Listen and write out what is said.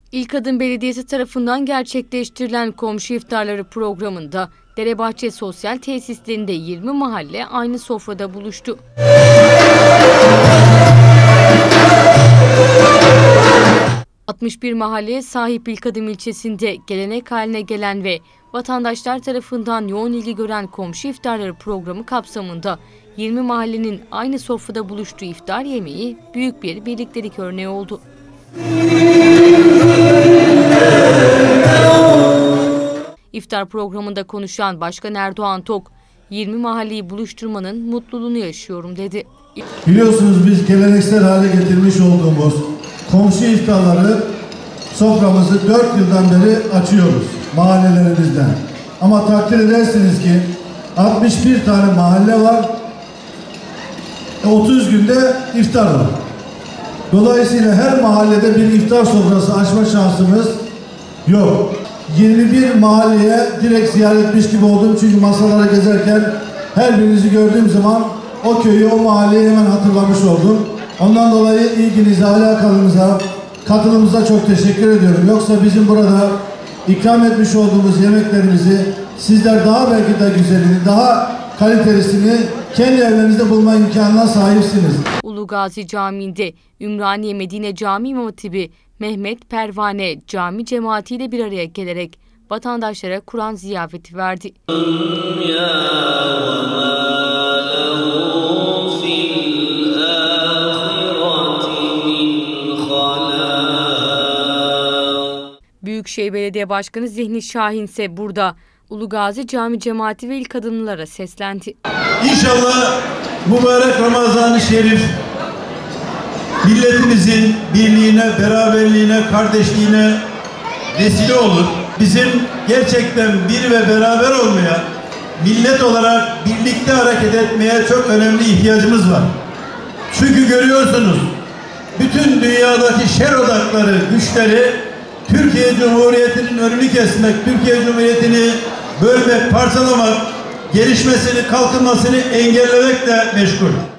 İlkadın Belediyesi tarafından gerçekleştirilen komşu iftarları programında Derebahçe Sosyal Tesislerinde 20 mahalle aynı sofrada buluştu. ...61 mahalleye sahip İlkadım ilçesinde gelenek haline gelen ve vatandaşlar tarafından yoğun ilgi gören komşu iftarları programı kapsamında 20 mahallenin aynı sofrada buluştuğu iftar yemeği büyük bir birliktelik örneği oldu. İftar programında konuşan Başkan Erdoğan Tok, 20 mahalleyi buluşturmanın mutluluğunu yaşıyorum dedi. Biliyorsunuz biz geleneksel hale getirmiş olduğumuz komşu iftarları soframızı 4 yıldan beri açıyoruz mahallelerimizden. Ama takdir edersiniz ki 61 tane mahalle var, 30 günde iftar var. Dolayısıyla her mahallede bir iftar sofrası açma şansımız yok. 21 mahalleye direkt ziyaret etmiş gibi oldum çünkü masalara gezerken her birinizi gördüğüm zaman o köyü, o mahalleyi hemen hatırlamış oldum. Ondan dolayı ilginize, alakanıza, katılımıza çok teşekkür ediyorum. Yoksa bizim burada ikram etmiş olduğumuz yemeklerimizi sizler daha belki de güzelini, daha kalitelisini kendi evlerinizde bulma imkanına sahipsiniz. Ulugazi Camii'nde Ümraniye Medine Camii İmam Hatibi Mehmet Pervane cami cemaatiyle bir araya gelerek vatandaşlara Kur'an ziyafeti verdi. Büyükşehir Belediye Başkanı Zihni Şahin ise burada Ulugazi Cami cemaati ve İlkadımlılara seslendi. İnşallah mübarek Ramazan-ı Şerif milletimizin birliğine, beraberliğine, kardeşliğine vesile olur. Bizim gerçekten bir ve beraber olmaya, millet olarak birlikte hareket etmeye çok önemli ihtiyacımız var. Çünkü görüyorsunuz, bütün dünyadaki şer odakları, güçleri Türkiye Cumhuriyeti'nin önünü kesmek, Türkiye Cumhuriyeti'ni bölmek, parçalamak, gelişmesini, kalkınmasını engellemekle meşgul.